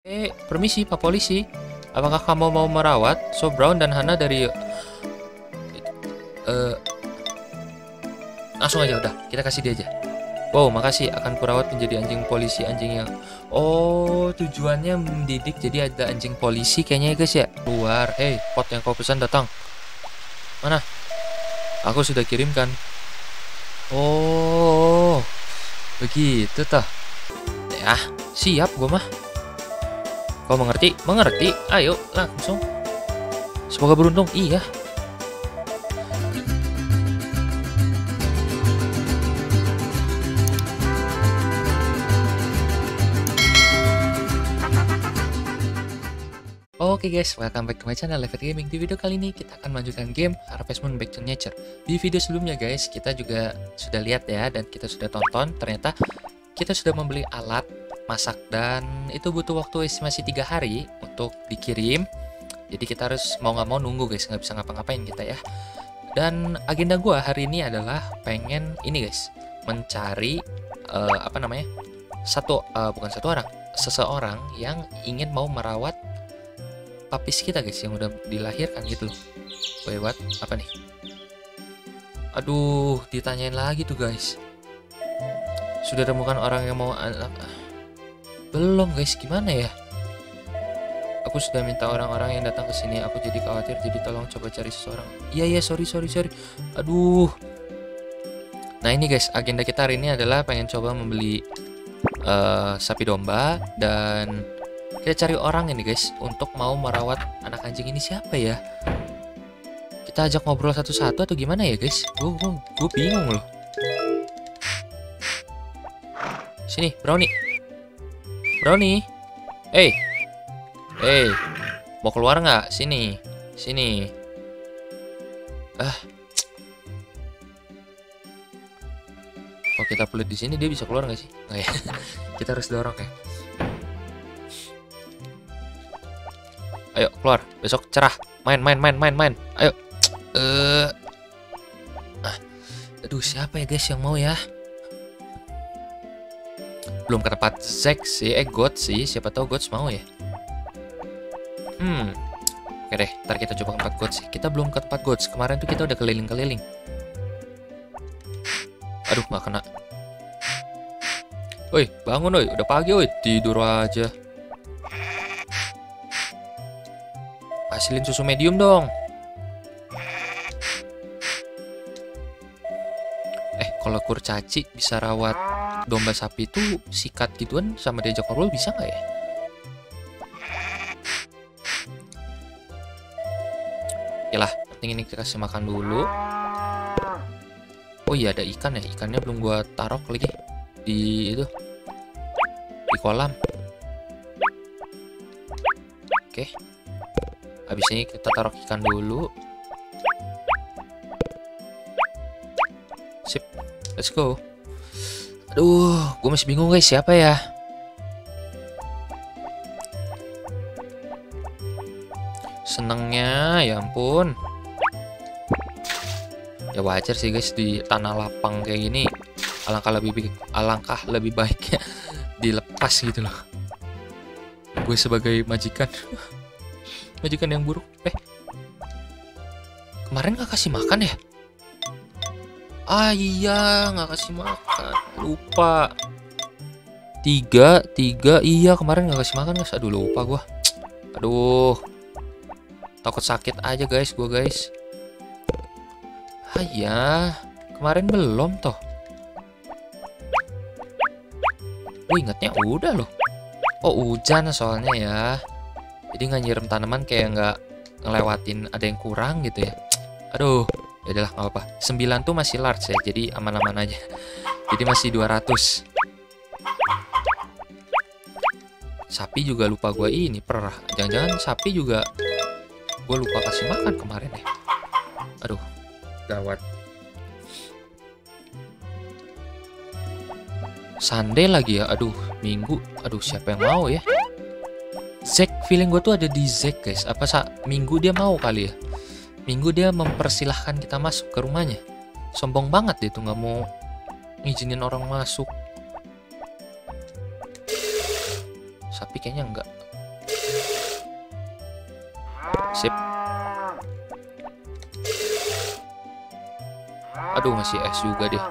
Permisi Pak Polisi. Apakah kamu mau merawat So Brown dan Hana dari langsung aja udah, kita kasih dia aja. Wow, makasih, akan kurawat menjadi anjing polisi, anjing yang tujuannya mendidik jadi ada anjing polisi kayaknya ya guys ya. Keluar, pot yang kau pesan datang. Mana? Aku sudah kirimkan. Oh, begitu tah. Ya, siap gua mah. Kau mengerti? Mengerti? Ayo, langsung. Semoga beruntung. Iya. Oke guys, welcome back to my channel Lever Gaming. Di video kali ini kita akan melanjutkan game Harvest Moon Back to Nature. Di video sebelumnya guys, kita juga sudah lihat ya, dan kita sudah tonton. Ternyata kita sudah membeli alat masak, dan itu butuh waktu estimasi 3 hari untuk dikirim. Jadi kita harus mau nggak mau nunggu guys, nggak bisa ngapa-ngapain kita ya. Dan agenda gua hari ini adalah pengen ini guys, mencari seseorang yang ingin mau merawat papis kita guys, yang udah dilahirkan gitu loh. Wait, what? Apa nih? Aduh, ditanyain lagi tuh guys. Sudah temukan orang yang mau anak? Belum guys, gimana ya? Aku sudah minta orang-orang yang datang ke sini. Aku jadi khawatir, jadi tolong coba cari seseorang. Iya, sorry. Aduh. Nah ini guys, agenda kita hari ini adalah pengen coba membeli sapi domba, dan kita cari orang ini guys untuk mau merawat anak anjing ini. Siapa ya? Kita ajak ngobrol satu-satu atau gimana ya guys? Gue bingung loh. Sini, Brownie. Hey, mau keluar nggak? Sini. Kalau kita pelit di sini dia bisa keluar nggak sih? Nggak ya. Kita harus dorong ya. Ayo keluar, besok cerah. Main. Ayo. Aduh, siapa ya guys yang mau ya? Belum ke tempat Zack sih, God sih. Siapa tahu God mau ya. Oke deh, ntar kita coba ke tempat God sih. Kita belum ke tempat God. Kemarin tuh kita udah keliling-keliling. Aduh, nggak kena. Woi, bangun woi, udah pagi woi. Tidur aja. Hasilin susu medium dong. Kalau kurcaci bisa rawat domba sapi itu, sikat gituan sama diajak ngobrol bisa nggak ya? Yalah, penting ini kita kasih makan dulu. Oh iya, ada ikan ya. Ikannya belum gua taruh lagi di itu, di kolam. Oke. Habis ini kita taruh ikan dulu. Sip, let's go. Aduh, gue masih bingung guys, siapa ya? Senengnya, ya ampun. Ya wajar sih guys, di tanah lapang kayak gini alangkah lebih baiknya dilepas gitu loh. Gue sebagai majikan yang buruk. Kemarin gak kasih makan ya? Iya, nggak kasih makan, lupa. Tiga, iya kemarin nggak kasih makan guys. Aduh, lupa gua. Aduh, takut sakit aja guys, gua guys. Iya, kemarin belum toh. Ingatnya udah loh. Oh, hujan soalnya ya. Jadi nggak nyiram tanaman, kayak nggak ngelewatin ada yang kurang gitu ya. Aduh. Ya udahlah, nggak apa-apa. 9 tuh masih large ya, jadi aman-aman aja. Jadi masih 200. Sapi juga lupa gue ini perah. Jangan-jangan sapi juga gue lupa kasih makan kemarin ya. Aduh, gawat. Sunday lagi ya. Aduh, Minggu. Aduh, siapa yang mau ya? Zack, feeling gue tuh ada di Zack guys. Apa Minggu dia mau kali ya? Minggu dia mempersilahkan kita masuk ke rumahnya. Sombong banget dia tuh, nggak mau ngizinin orang masuk. Sapi kayaknya enggak. Sip. Aduh, masih es juga dia.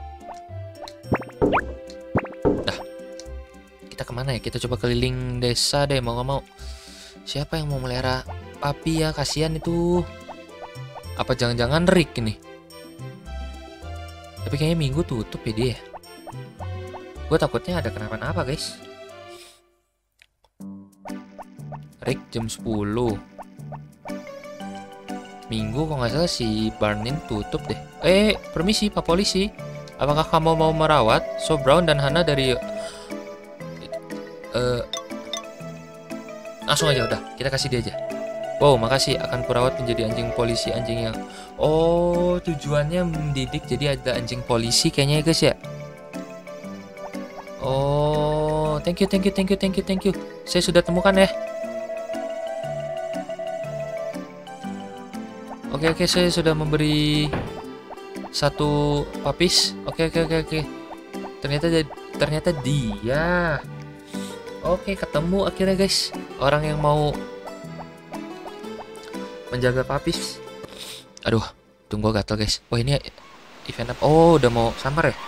Dah. Kita kemana ya? Kita coba keliling desa deh, mau nggak mau. Siapa yang mau melihara papi ya? Kasihan itu. Apa jangan-jangan Rick ini? Tapi kayaknya minggu tutup ya dia. Gue takutnya ada kenapa-napa guys. Rick jam 10. Minggu kok nggak salah si Barnin tutup deh. Permisi Pak Polisi. Apakah kamu mau merawat So Brown dan Hana dari... langsung aja udah, kita kasih dia aja. Wow, makasih. Akan kurawat menjadi anjing polisi, anjing yang... Oh, tujuannya mendidik jadi ada anjing polisi kayaknya ya guys ya. Oh, thank you. Saya sudah temukan ya. Oke, saya sudah memberi satu papis. Oke. Ternyata dia. Oke, ketemu akhirnya guys. Orang yang mau menjaga papis. Aduh, tunggu gatel guys. Oh, ini event apa? Oh, udah mau samar ya?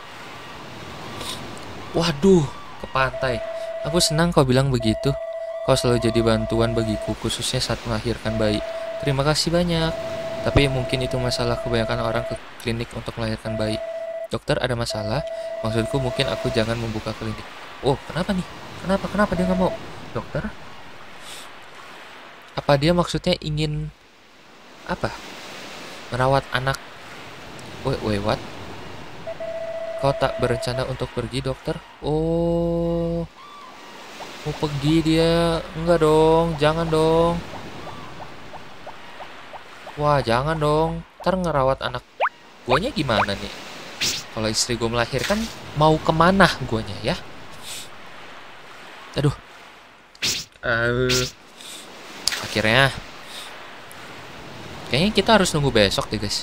Waduh, ke pantai. Aku senang kau bilang begitu. Kau selalu jadi bantuan bagiku, khususnya saat melahirkan bayi. Terima kasih banyak. Tapi mungkin itu masalah kebanyakan orang ke klinik untuk melahirkan bayi. Dokter, ada masalah? Maksudku mungkin aku jangan membuka klinik. Oh, kenapa nih? Kenapa dia nggak mau? Dokter? Apa dia maksudnya ingin apa? Merawat anak? Wait, what? Kau tak berencana untuk pergi, dokter? Oh, mau pergi dia? Enggak dong, jangan dong. Wah, jangan dong. Ntar ngerawat anak guanya gimana nih? Kalau istri gue melahirkan, mau kemana guanya ya? Aduh. Akhirnya. Kayaknya kita harus nunggu besok deh guys.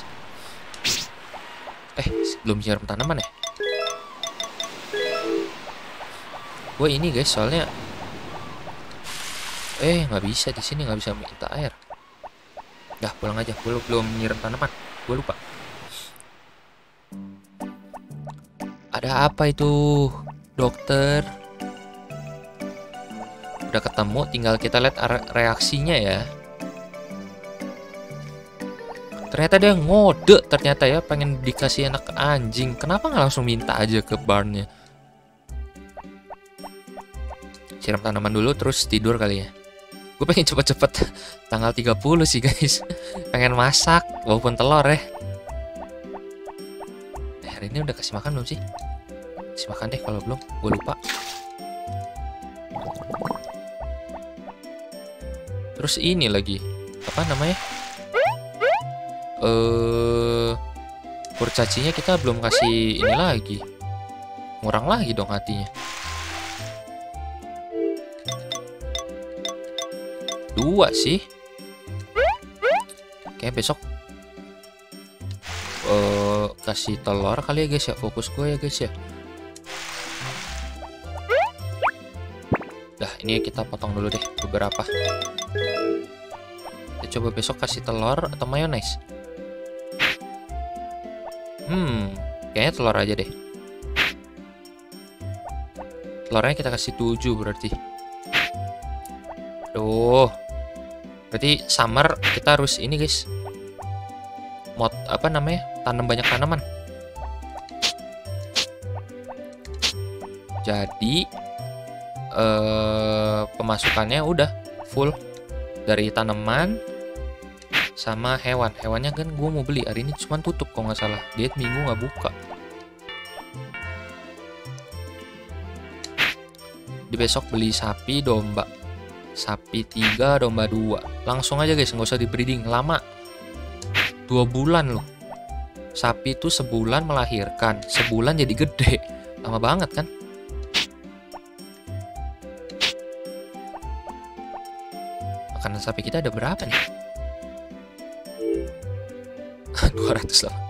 Belum nyiram tanaman ya? Gue ini guys, soalnya nggak bisa di sini, nggak bisa minta air. Dah pulang aja, belum nyiram tanaman, gue lupa. Ada apa itu, dokter? Udah ketemu, tinggal kita lihat reaksinya ya. Ternyata dia ngode, ternyata ya, pengen dikasih anak anjing. Kenapa nggak langsung minta aja ke barnnya? Siram tanaman dulu, terus tidur kali ya. Gue pengen cepet-cepet tanggal 30 sih guys. Pengen masak, walaupun telur ya. Hari ini udah kasih makan belum sih? Kasih makan deh, kalau belum, gue lupa. Terus ini lagi, apa namanya? Kurcacinya kita belum kasih ini lagi. Ngurang lagi dong hatinya. 2 sih. Kayak besok kasih telur kali ya guys ya. Fokus gue ya guys ya. Dah, ini kita potong dulu deh beberapa. Kita coba besok kasih telur atau mayones. Kayaknya telur aja deh. Telurnya kita kasih 7 berarti. Aduh. Berarti summer kita harus ini guys. Tanam banyak tanaman. Jadi pemasukannya udah full dari tanaman sama hewan. Hewannya kan gue mau beli, hari ini cuma tutup kalau nggak salah. Diet minggu nggak buka. Di besok beli sapi, domba. Sapi 3, domba 2. Langsung aja guys, nggak usah di breeding lama. 2 bulan loh. Sapi itu sebulan melahirkan, sebulan jadi gede. Lama banget kan? Makanan sapi kita ada berapa nih? 200 lah.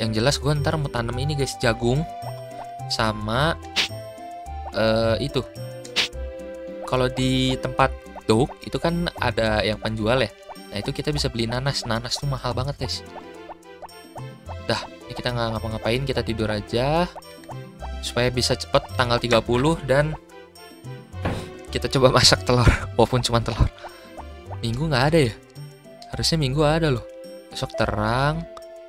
Yang jelas gue ntar mau tanam ini guys, jagung sama itu. Kalau di tempat dog itu kan ada yang penjual ya. Nah itu kita bisa beli nanas. Nanas tuh mahal banget guys. Dah, ini kita nggak ngapa-ngapain, kita tidur aja supaya bisa cepet tanggal 30 dan kita coba masak telur, walaupun cuma telur. Minggu nggak ada ya? Harusnya minggu ada loh. Besok terang.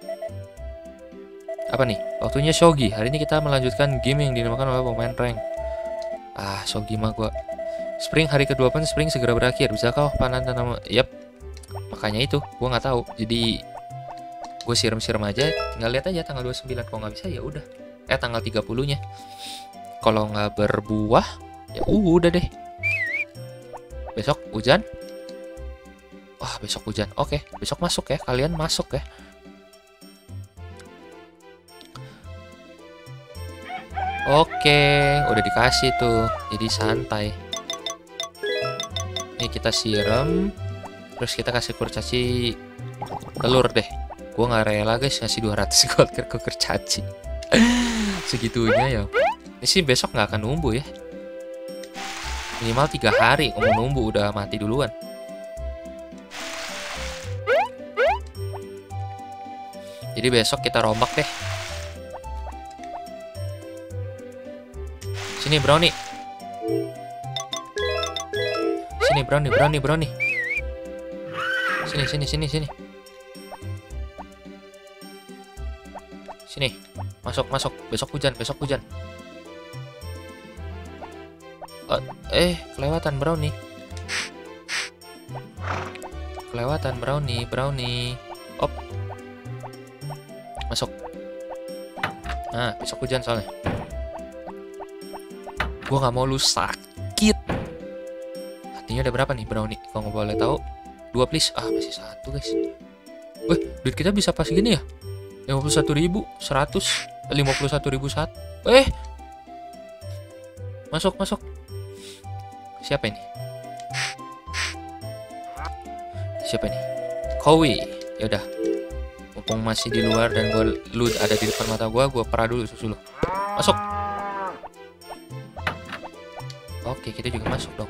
Apa nih? Waktunya shogi. Hari ini kita melanjutkan game yang dinamakan oleh pemain rank. Shogi mah gua. Spring hari ke-28, spring segera berakhir. Bisakah panen tanaman? Yap. Makanya itu, gua nggak tahu. Jadi gue siram-siram aja, tinggal lihat aja tanggal 29. Kalau nggak bisa ya udah. Tanggal 30-nya. Kalau nggak berbuah, ya udah deh. Besok hujan. Wah, besok hujan. Oke, besok masuk ya. Kalian masuk ya. Oke, udah dikasih tuh. Jadi santai. Ini kita siram. Terus kita kasih kurcaci telur deh. Gue nggak rela guys ngasih 200 gold ke kurcaci. Segitunya ya. Ini sih besok nggak akan numbuh ya. Minimal 3 hari. Mau numbuh udah mati duluan. Jadi besok kita rombak deh. Sini brownie. Sini brownie. Sini. Sini. Masuk. Besok hujan. Kelewatan brownie. Op. Masuk. Nah, besok hujan soalnya. Gua nggak mau lu sakit. Hatinya udah berapa nih brownie? Kalau nggak boleh tahu, 2 please. Masih 1 guys. Wih, duit kita bisa pas gini ya? 51.000, 100, 51.001. Masuk. Siapa ini? Kowi. Yaudah. Mumpung masih di luar dan lu ada di depan mata gue perah dulu susu lu. Masuk. Oke, kita juga masuk dong.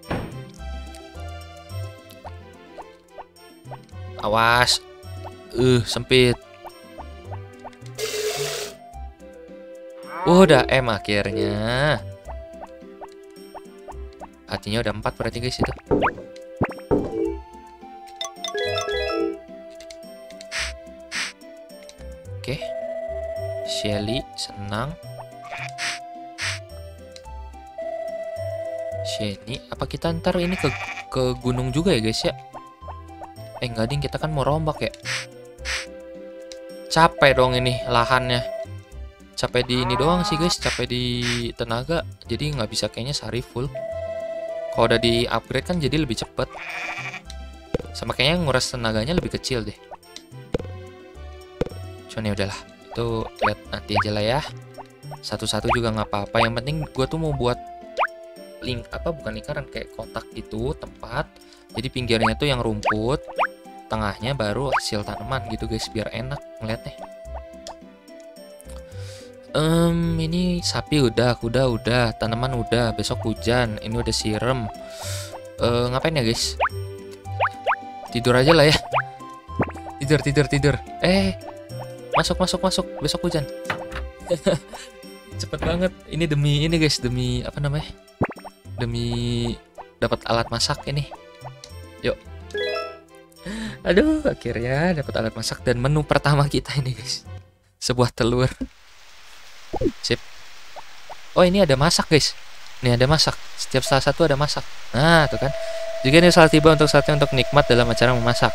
Awas. Sempit. Udah akhirnya. Artinya udah 4 berarti guys itu. Oke. Shelly senang. Shelly, apa kita ntar ini ke gunung juga ya guys ya? Enggak ding, kita kan mau rombak ya. Capek dong ini lahannya. Capek di ini doang sih guys, capek di tenaga. Jadi nggak bisa kayaknya sehari full. Kalau udah di upgrade kan jadi lebih cepet. Sama kayaknya nguras tenaganya lebih kecil deh. Cuman ya udahlah, itu lihat nanti aja lah ya. Satu-satu juga nggak apa-apa. Yang penting gue tuh mau buat bukan lingkaran, kayak kotak gitu tempat. Jadi pinggirnya tuh yang rumput, tengahnya baru hasil tanaman gitu guys, biar enak ngeliatnya. Ini sapi udah, kuda udah, tanaman udah, besok hujan, ini udah siram. Ngapain ya guys? Tidur aja lah ya. Tidur. Masuk, besok hujan. Cepet banget. Ini demi ini guys, demi apa namanya? Demi dapat alat masak ini. Yuk. Aduh, akhirnya dapat alat masak dan menu pertama kita ini guys. Sebuah telur. Sip. Oh, ini ada masak guys. Nih ada masak. Setiap salah satu ada masak. Nah, tuh kan. Juga ini salah tiba untuk saatnya untuk nikmat dalam acara memasak.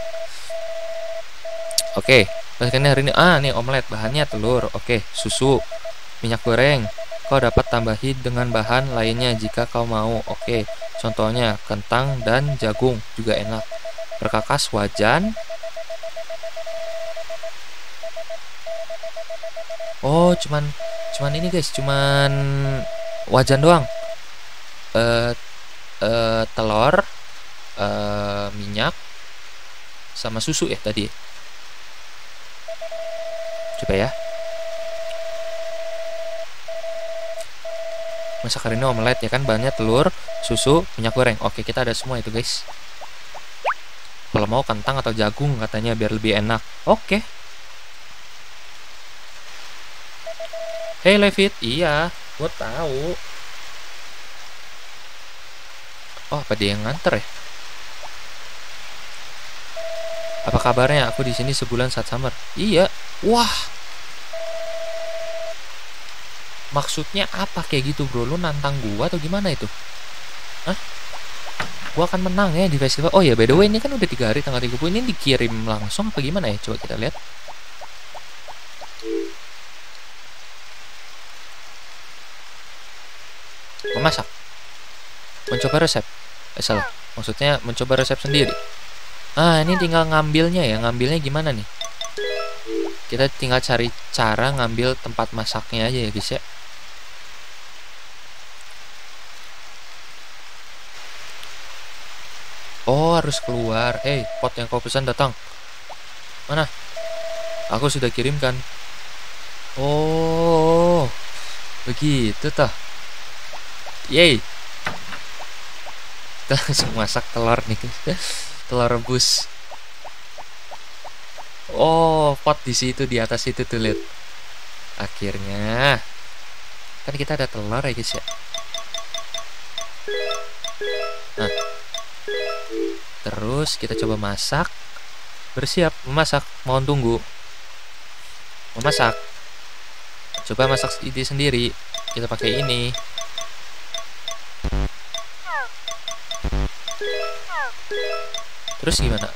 Oke. Masakannya hari ini nih omelet, bahannya telur. Oke, susu, minyak goreng. Kau dapat tambahi dengan bahan lainnya jika kau mau. Oke. Contohnya kentang dan jagung juga enak. Perkakas wajan. Oh, cuman ini guys, cuman wajan doang. Telur, minyak, sama susu ya tadi. Coba ya. Masak hari ini omelet ya kan, bahannya telur, susu, minyak goreng. Oke, kita ada semua itu guys. Kalau mau kentang atau jagung katanya biar lebih enak. Oke. Hey Levit, iya, gue tahu. Oh, apa dia yang nganter ya? Apa kabarnya? Aku di sini sebulan saat summer. Iya. Wah. Maksudnya apa kayak gitu, bro? Lu nantang gua atau gimana itu? Hah? Gua akan menang ya di festival. Oh ya, by the way ini kan udah 3 hari tanggal 30. Ini dikirim langsung apa gimana ya? Coba kita lihat. Memasak. Mencoba resep. Salah. Maksudnya mencoba resep sendiri. Ah, ini tinggal ngambilnya ya. Ngambilnya gimana nih? Kita tinggal cari cara ngambil tempat masaknya aja ya guys ya. Oh, harus keluar. Pot yang kau pesan datang. Mana? Aku sudah kirimkan. Oh, begitu toh. Yeay. Kita langsung masak telur nih guys. Telur rebus. Oh, pot di situ di atas itu tuh lihat. Akhirnya kan kita ada telur ya guys ya. Nah, terus kita coba masak. Bersiap memasak. Mohon tunggu. Memasak. Coba masak ide sendiri. Kita pakai ini. Terus gimana?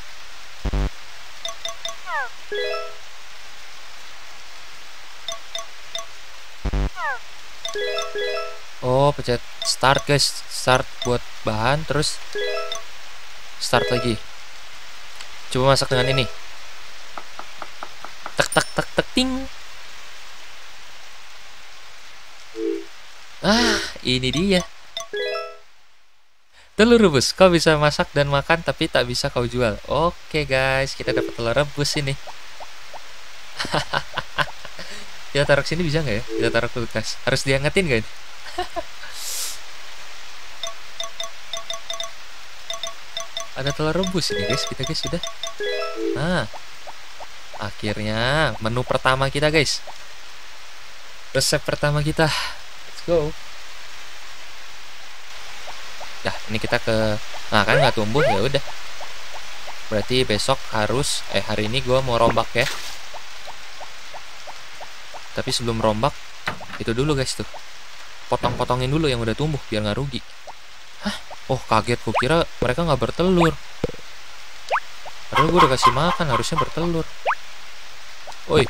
Oh, pencet start guys. Start buat bahan, terus start lagi. Coba masak dengan ini. Tek tek tek tek ting. Ah, ini dia. Telur rebus. Kau bisa masak dan makan tapi tak bisa kau jual. Oke guys, kita dapat telur rebus ini. Kita taruh sini bisa nggak ya? Kita taruh kulkas. Harus diangetin gak ini? Ada telur rebus ini guys, kita guys sudah. Nah, akhirnya menu pertama kita guys. Resep pertama kita. Let's go. Nah, ini kita ke. Nah, kan nggak tumbuh ya udah. Berarti besok harus. Hari ini gue mau rombak ya. Tapi sebelum rombak, itu dulu guys tuh. Potong-potongin dulu yang udah tumbuh biar nggak rugi. Hah? Oh kaget, gue kira mereka nggak bertelur. Padahal gue udah kasih makan, harusnya bertelur. Oi.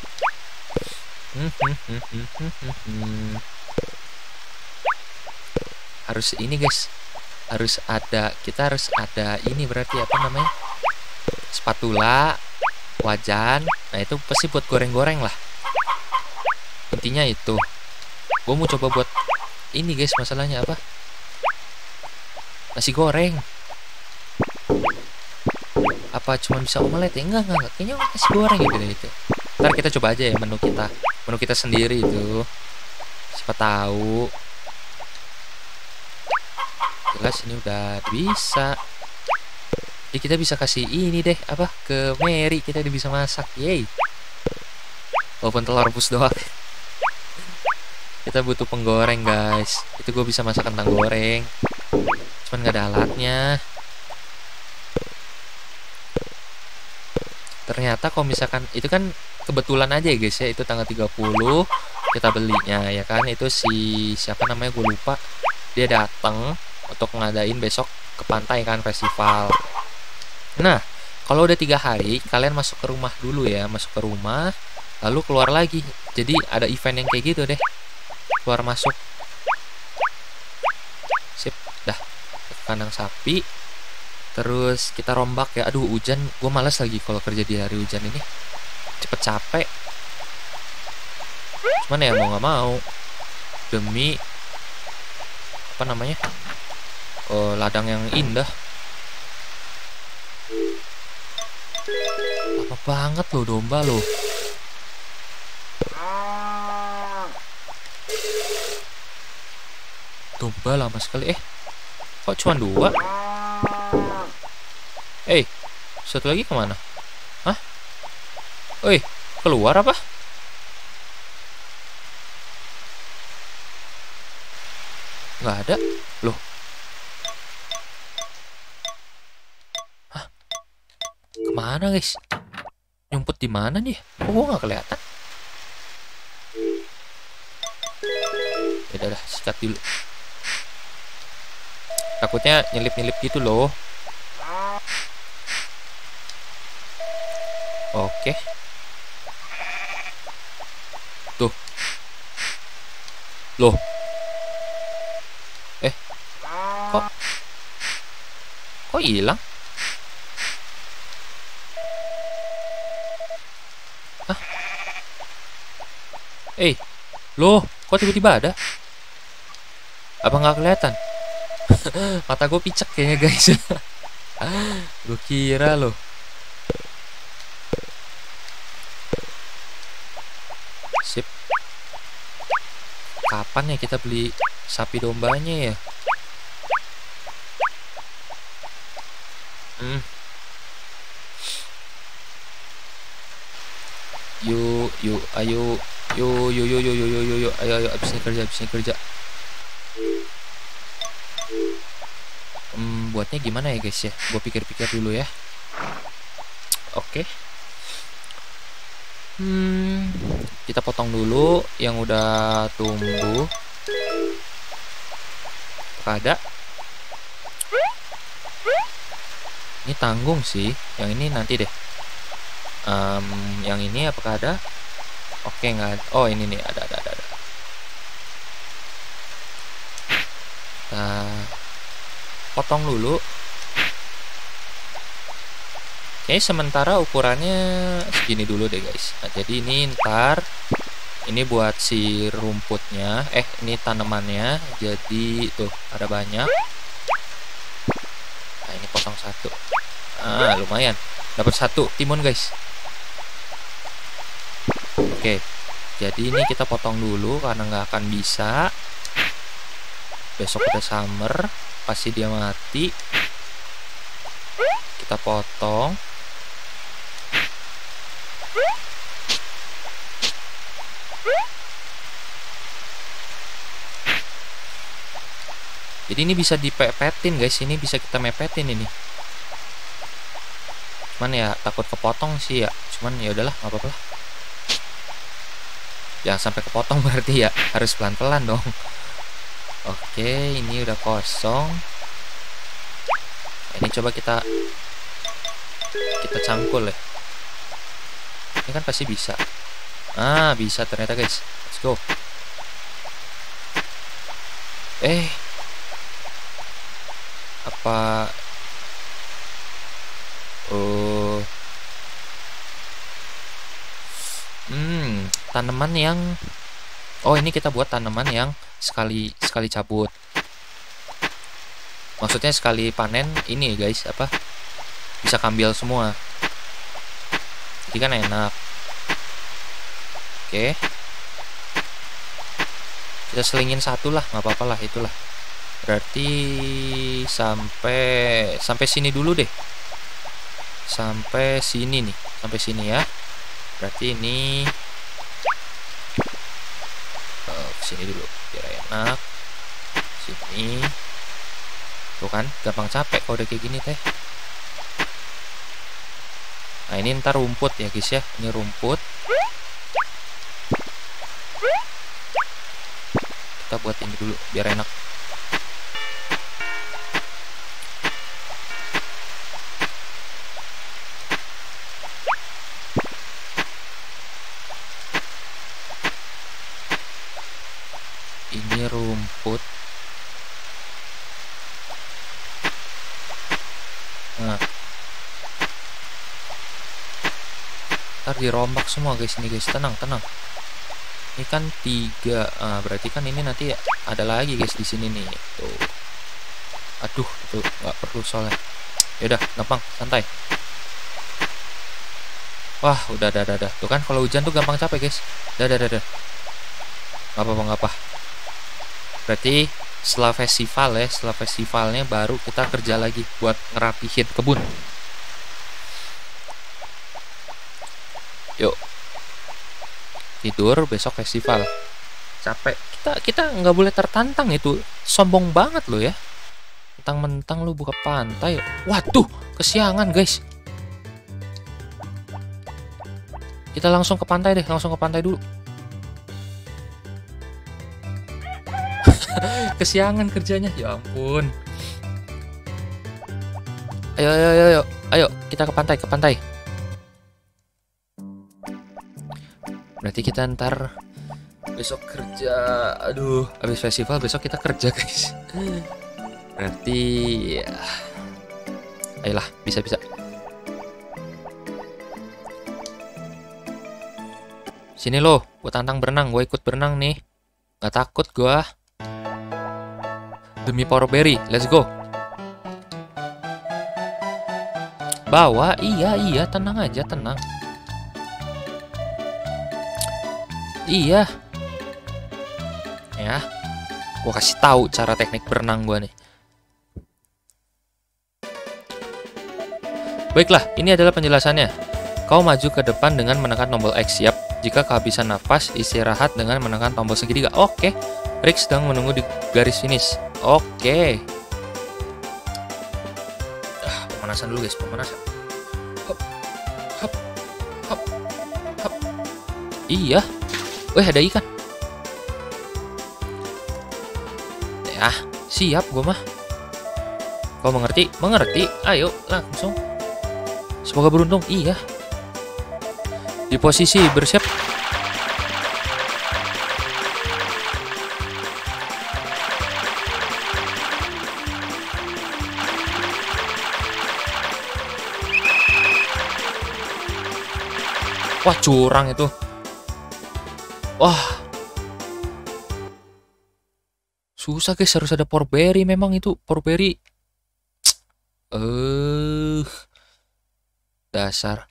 Harus ini guys. Kita harus ada ini berarti apa namanya? Spatula, wajan. Nah itu pasti buat goreng-goreng lah. Intinya itu. Gue mau coba buat ini guys, masalahnya apa? Nasi goreng. Apa cuma bisa omelet ya? Enggak. Kayaknya nasi goreng gitu. Ntar kita coba aja ya menu kita sendiri itu. Siapa tahu. Jelas ini udah bisa. Jadi kita bisa kasih ini deh apa ke Mary, kita udah bisa masak. Yeay. Walaupun telur rebus doang. Kita butuh penggoreng guys. Itu gue bisa masak kentang goreng. Cuman gak ada alatnya. Ternyata kalau misalkan itu kan kebetulan aja ya guys ya, itu tanggal 30 kita belinya ya kan. Itu siapa namanya gue lupa. Dia datang untuk ngadain besok ke pantai kan, festival. Nah, kalau udah 3 hari kalian masuk ke rumah dulu ya, masuk ke rumah lalu keluar lagi. Jadi ada event yang kayak gitu deh. Keluar masuk. Sip, dah. Ke kandang sapi. Terus kita rombak ya. Aduh, hujan. Gue malas lagi kalau kerja di hari hujan ini. Cepet capek. Cuman ya mau nggak mau. Demi apa namanya? Oh, ladang yang indah. Lama banget loh domba loh. Domba lama sekali. Kok cuma 2? Satu lagi kemana? Hah? Keluar apa? Nggak ada. Loh. Hah? Kemana guys? Nyumput di mana nih? Kok gua nggak kelihatan? Ya udah, sikat dulu. Takutnya nyelip-nyelip gitu loh. Oke. Tuh. Loh. Kok hilang? Hah? Loh, kok tiba-tiba ada? Apa nggak kelihatan? Mata gue picek kayaknya guys. Gue kira loh. Sip. Kapan ya kita beli sapi dombanya ya? Yuk, ayo, ayo, abis ini kerja. Buatnya gimana ya guys ya? Gue pikir-pikir dulu ya. Oke. Kita potong dulu yang udah tumbuh. Ada. Ini tanggung sih. Yang ini nanti deh. Yang ini apakah ada? Oke, nggak ada. Oh, ini nih ada. Kita potong dulu. Oke, sementara ukurannya segini dulu deh guys. Nah, jadi ini ntar ini buat si rumputnya. Ini tanamannya. Jadi tuh ada banyak. Nah, ini potong satu. Lumayan. Dapat 1 timun guys. Oke, jadi ini kita potong dulu karena nggak akan bisa. Besok udah summer, pasti dia mati. Kita potong. Jadi ini bisa dipepetin guys, ini bisa kita mepetin ini. Cuman ya takut kepotong sih ya. Cuman ya udahlah, nggak apa-apa lah. Jangan sampai kepotong berarti ya, harus pelan-pelan dong. Oke, ini udah kosong. Nah, ini coba kita cangkul ya. Ini kan pasti bisa. Bisa ternyata guys. Let's go. Apa? Tanaman yang ini kita buat tanaman yang sekali cabut. Maksudnya sekali panen ini guys, bisa kambil semua. Jadi kan enak. Oke. Kita selingin satu lah, nggak apa-apa lah, itulah. Berarti sampai sini dulu deh. Sampai sini nih, sampai sini ya. Berarti ini sini dulu biar enak. Sini. Tuh kan, gampang capek kalau udah kayak gini teh. Nah, ini ntar rumput ya guys ya. Ini rumput. Kita buat ini dulu biar enak. Ini rumput. Nah, ntar dirombak semua guys ini guys. Tenang. Ini kan 3. Berarti kan ini nanti ada lagi guys di sini nih. Tuh. Aduh, tuh nggak perlu soalnya. Yaudah, gampang, santai. Wah, udah. Tuh kan kalau hujan tuh gampang capek guys. Udah. Nggak apa. Berarti Setelah festival ya, setelah festivalnya baru kita kerja lagi buat ngerapihin kebun. Yuk. Tidur, besok festival. Capek. Kita nggak boleh tertantang, itu sombong banget lo ya. Mentang-mentang lu buka pantai. Waduh, kesiangan guys. Kita langsung ke pantai deh, langsung ke pantai dulu. Kesiangan kerjanya, ya ampun. Ayo, kita ke pantai, ke pantai. Berarti kita ntar besok kerja. Aduh, habis festival besok kita kerja guys. Berarti ya. Ayolah, bisa. Sini lo, gue tantang berenang, gue ikut berenang nih. Gak takut gue. Demi power berry, let's go. Bawa, iya, tenang aja, tenang. Iya. Ya. Gua kasih tahu cara teknik berenang gua nih. Baiklah, ini adalah penjelasannya. Kau maju ke depan dengan menekan tombol X. Siap. Jika kehabisan nafas, istirahat dengan menekan tombol segitiga. Oke. Rick sedang menunggu di garis finish. Oke. Pemanasan dulu guys, pemanasan. Hop. Iya. Wih, ada ikan. Ya, siap gue mah. Kau mengerti? Mengerti. Ayo, langsung. Semoga beruntung. Iya. Di posisi bersiap. Wah, curang itu. Wah, susah guys, harus ada power berry. Memang itu power berry. Dasar.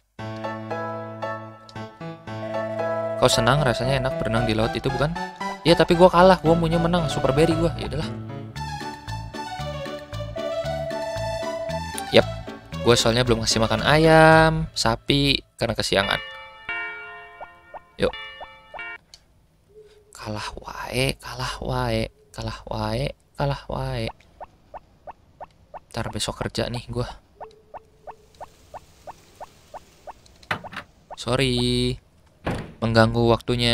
Kau senang rasanya enak berenang di laut itu bukan? Iya, tapi gua kalah. Gua maunya menang, super berry gua. Ya udahlah. Yap, gua soalnya belum kasih makan ayam, sapi karena kesiangan. Yuk. Kalah wae. Ntar besok kerja nih gua. Sorry, mengganggu waktunya.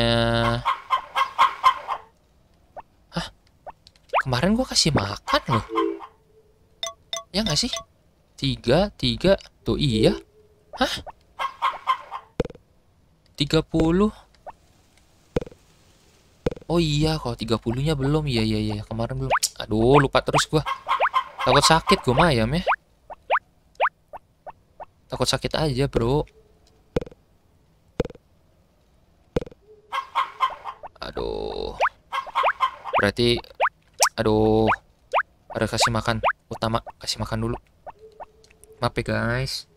Hah? Kemarin gua kasih makan loh. Ya nggak sih? 3 tuh iya. Hah? 30. Oh iya, kalau 30-nya belum. Iya. Kemarin belum. Aduh, lupa terus gua. Takut sakit gua mah ayam ya. Takut sakit aja, bro. Aduh. Berarti harus kasih makan. Utama kasih makan dulu. Maaf ya, guys.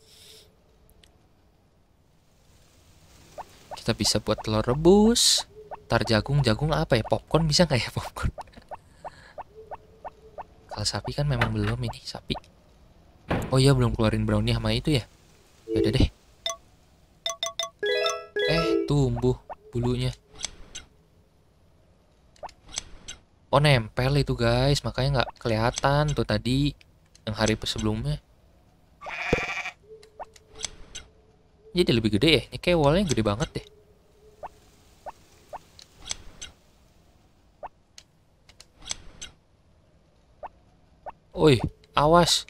Kita bisa buat telur rebus. Ntar jagung apa ya? Popcorn bisa nggak ya, popcorn? Kalau sapi kan memang belum ini, sapi. Oh iya, belum keluarin brownie sama itu ya. Yaudah deh. Tumbuh bulunya. Oh, nempel itu guys, makanya nggak kelihatan tuh tadi yang hari sebelumnya. Jadi lebih gede ya. Ini kayak wallnya gede banget deh. Oi, awas.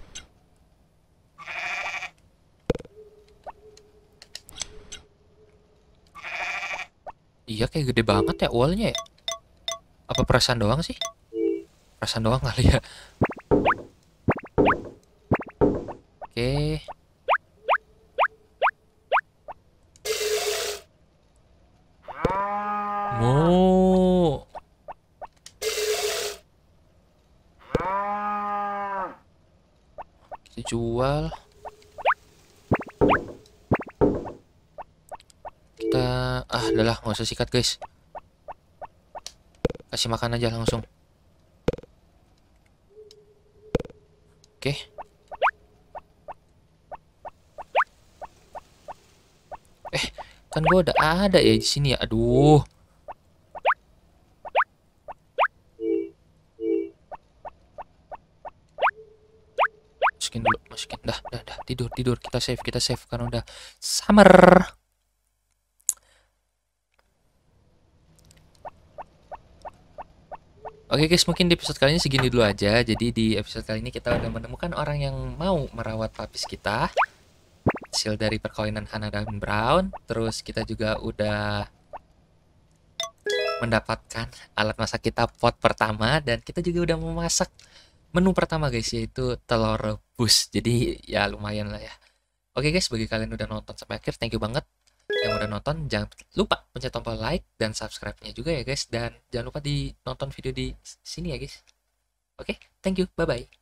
Iya, kayak gede banget ya wallnya ya. Apa perasaan doang sih? Perasaan doang kali ya. Oke. Mo. Kita jual. Kita udahlah, nggak usah sikat guys. Kasih makan aja langsung. Oke. Kan gue udah ada ya di sini ya. Aduh. Masukin dulu, masukin. Dah. Tidur. Kita save karena udah summer. Oke guys, mungkin di episode kali ini segini dulu aja. Jadi di episode kali ini kita udah menemukan orang yang mau merawat papis kita. Hasil dari perkawinan Hana dan Brown. Terus kita juga udah mendapatkan alat masak kita pot pertama. Dan kita juga udah memasak menu pertama guys, yaitu telur rebus. Jadi ya lumayan lah ya. Oke guys, bagi kalian udah nonton sampai akhir, thank you banget. Yang udah nonton, jangan lupa pencet tombol like dan subscribe-nya juga ya guys. Dan jangan lupa di nonton video di sini ya guys. Oke, thank you, bye-bye.